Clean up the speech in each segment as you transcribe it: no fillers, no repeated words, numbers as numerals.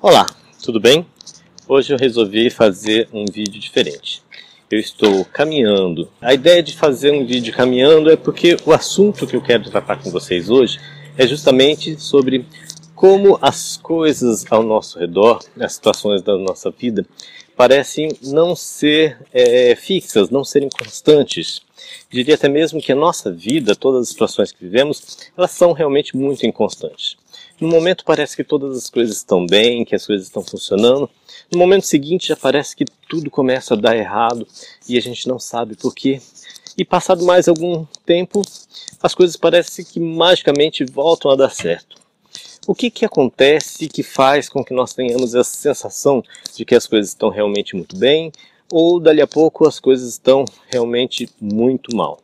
Olá, tudo bem? Hoje eu resolvi fazer um vídeo diferente. Eu estou caminhando. A ideia de fazer um vídeo caminhando é porque o assunto que eu quero tratar com vocês hoje é justamente sobre como as coisas ao nosso redor, as situações da nossa vida, parecem não ser fixas, não serem constantes. Diria até mesmo que a nossa vida, todas as situações que vivemos, elas são realmente muito inconstantes. No momento parece que todas as coisas estão bem, que as coisas estão funcionando. No momento seguinte já parece que tudo começa a dar errado e a gente não sabe por quê. E passado mais algum tempo, as coisas parecem que magicamente voltam a dar certo. O que acontece que faz com que nós tenhamos essa sensação de que as coisas estão realmente muito bem ou dali a pouco as coisas estão realmente muito mal?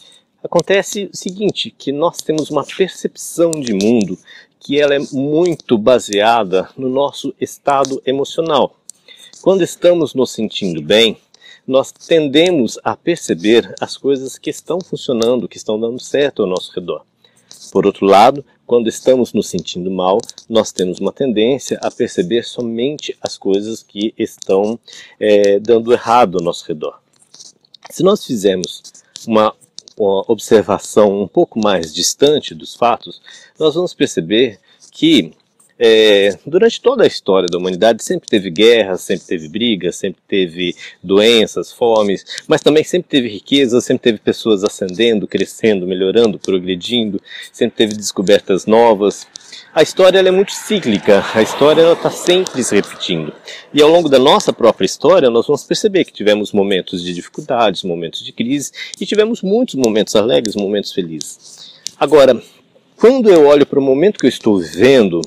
Acontece o seguinte, que nós temos uma percepção de mundo que ela é muito baseada no nosso estado emocional. Quando estamos nos sentindo bem, nós tendemos a perceber as coisas que estão funcionando, que estão dando certo ao nosso redor. Por outro lado, quando estamos nos sentindo mal, nós temos uma tendência a perceber somente as coisas que estão dando errado ao nosso redor. Se nós fizermos uma observação um pouco mais distante dos fatos, nós vamos perceber que durante toda a história da humanidade sempre teve guerras, sempre teve brigas, sempre teve doenças, fomes, mas também sempre teve riqueza, sempre teve pessoas ascendendo, crescendo, melhorando, progredindo, sempre teve descobertas novas. A história ela é muito cíclica, a história está sempre se repetindo. E ao longo da nossa própria história, nós vamos perceber que tivemos momentos de dificuldades, momentos de crise, e tivemos muitos momentos alegres, momentos felizes. Agora, quando eu olho para o momento que eu estou vivendo,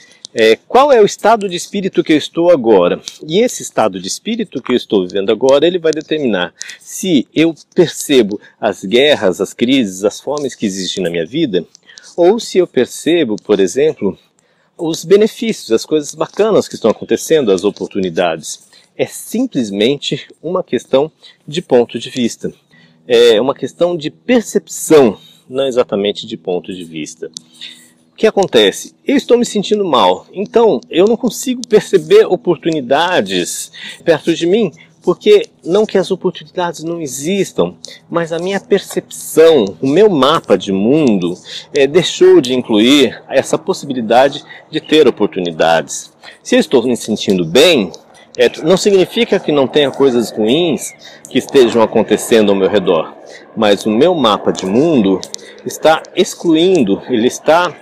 qual é o estado de espírito que eu estou agora? E esse estado de espírito que eu estou vivendo agora, ele vai determinar se eu percebo as guerras, as crises, as fomes que existem na minha vida, ou se eu percebo, por exemplo, os benefícios, as coisas bacanas que estão acontecendo, as oportunidades. É simplesmente uma questão de ponto de vista. É uma questão de percepção, não exatamente de ponto de vista. O que acontece? Eu estou me sentindo mal, então eu não consigo perceber oportunidades perto de mim, porque não que as oportunidades não existam, mas a minha percepção, o meu mapa de mundo deixou de incluir essa possibilidade de ter oportunidades. Se eu estou me sentindo bem, não significa que não tenha coisas ruins que estejam acontecendo ao meu redor, mas o meu mapa de mundo está excluindo, ele está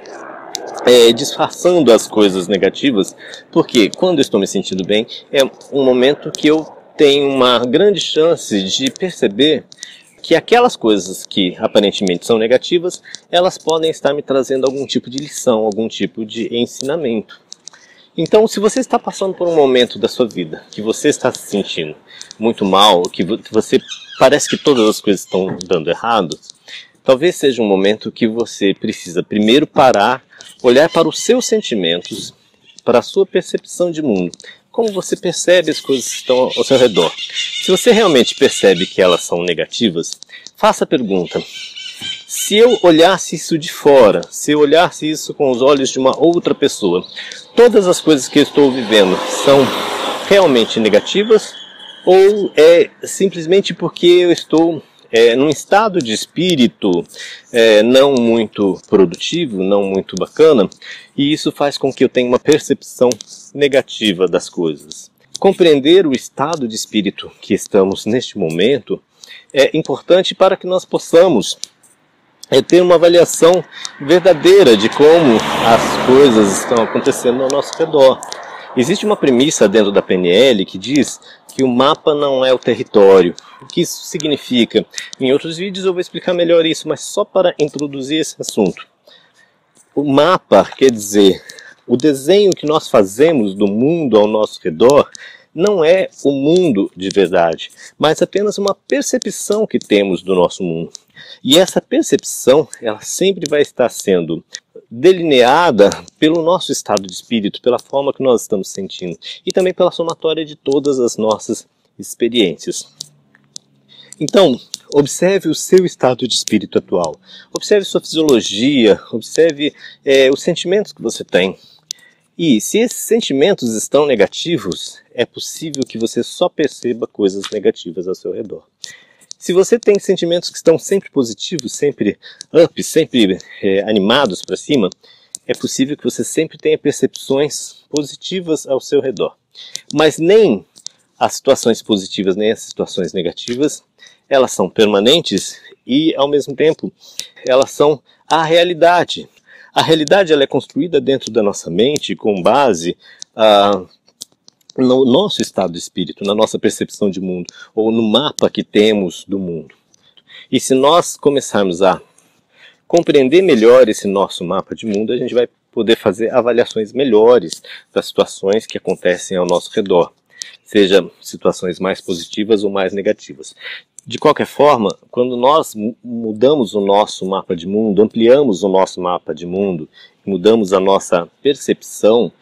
disfarçando as coisas negativas, porque quando eu estou me sentindo bem, é um momento que eu tenho uma grande chance de perceber que aquelas coisas que aparentemente são negativas, elas podem estar me trazendo algum tipo de lição, algum tipo de ensinamento. Então, se você está passando por um momento da sua vida, que você está se sentindo muito mal, que você parece que todas as coisas estão dando errado, talvez seja um momento que você precisa primeiro parar, olhar para os seus sentimentos, para a sua percepção de mundo, como você percebe as coisas que estão ao seu redor. Se você realmente percebe que elas são negativas, faça a pergunta: se eu olhasse isso de fora, se eu olhasse isso com os olhos de uma outra pessoa, todas as coisas que eu estou vivendo são realmente negativas? Ou é simplesmente porque eu estou num estado de espírito não muito produtivo, não muito bacana, e isso faz com que eu tenha uma percepção negativa das coisas? Compreender o estado de espírito que estamos neste momento é importante para que nós possamos ter uma avaliação verdadeira de como as coisas estão acontecendo ao nosso redor. Existe uma premissa dentro da PNL que diz que o mapa não é o território. O que isso significa? Em outros vídeos eu vou explicar melhor isso, mas só para introduzir esse assunto. O mapa quer dizer, o desenho que nós fazemos do mundo ao nosso redor não é o mundo de verdade, mas apenas uma percepção que temos do nosso mundo. E essa percepção, ela sempre vai estar sendo delineada pelo nosso estado de espírito, pela forma que nós estamos sentindo e também pela somatória de todas as nossas experiências. Então, observe o seu estado de espírito atual, observe sua fisiologia, observe os sentimentos que você tem. E se esses sentimentos estão negativos, é possível que você só perceba coisas negativas ao seu redor. Se você tem sentimentos que estão sempre positivos, sempre up, sempre animados para cima, é possível que você sempre tenha percepções positivas ao seu redor. Mas nem as situações positivas, nem as situações negativas, elas são permanentes e, ao mesmo tempo, elas são a realidade. A realidade ela é construída dentro da nossa mente com base no nosso estado de espírito, na nossa percepção de mundo, ou no mapa que temos do mundo. E se nós começarmos a compreender melhor esse nosso mapa de mundo, a gente vai poder fazer avaliações melhores das situações que acontecem ao nosso redor, seja situações mais positivas ou mais negativas. De qualquer forma, quando nós mudamos o nosso mapa de mundo, ampliamos o nosso mapa de mundo, mudamos a nossa percepção,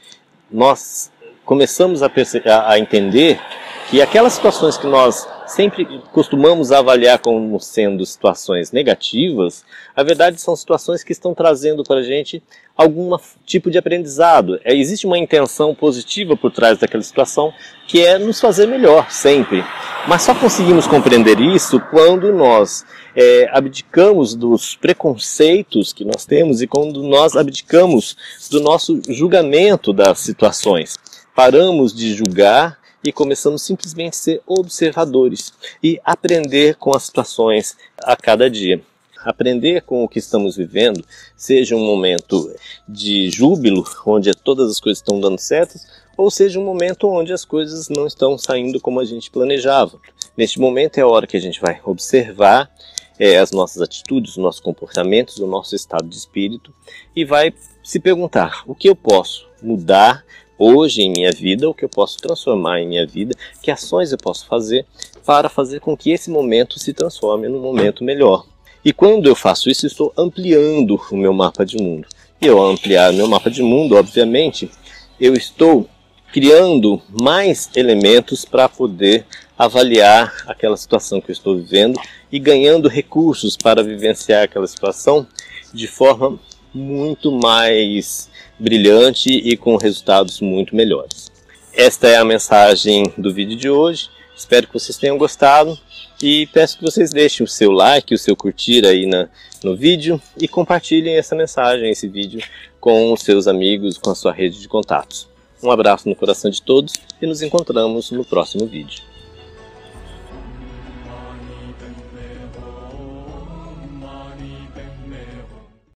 nós começamos a entender que aquelas situações que nós sempre costumamos avaliar como sendo situações negativas, na verdade são situações que estão trazendo para a gente algum tipo de aprendizado. Existe uma intenção positiva por trás daquela situação que é nos fazer melhor sempre. Mas só conseguimos compreender isso quando nós abdicamos dos preconceitos que nós temos e quando nós abdicamos do nosso julgamento das situações. Paramos de julgar e começamos simplesmente a ser observadores e aprender com as situações a cada dia. Aprender com o que estamos vivendo, seja um momento de júbilo, onde todas as coisas estão dando certo, ou seja um momento onde as coisas não estão saindo como a gente planejava. Neste momento é a hora que a gente vai observar as nossas atitudes, os nossos comportamentos, o nosso estado de espírito e vai se perguntar o que eu posso mudar hoje em minha vida, o que eu posso transformar em minha vida, que ações eu posso fazer para fazer com que esse momento se transforme num momento melhor. E quando eu faço isso, eu estou ampliando o meu mapa de mundo. E ao ampliar o meu mapa de mundo, obviamente, eu estou criando mais elementos para poder avaliar aquela situação que eu estou vivendo e ganhando recursos para vivenciar aquela situação de forma muito mais brilhante e com resultados muito melhores. Esta é a mensagem do vídeo de hoje. Espero que vocês tenham gostado e peço que vocês deixem o seu like, o seu curtir aí no vídeo e compartilhem essa mensagem, esse vídeo com os seus amigos, com a sua rede de contatos. Um abraço no coração de todos e nos encontramos no próximo vídeo.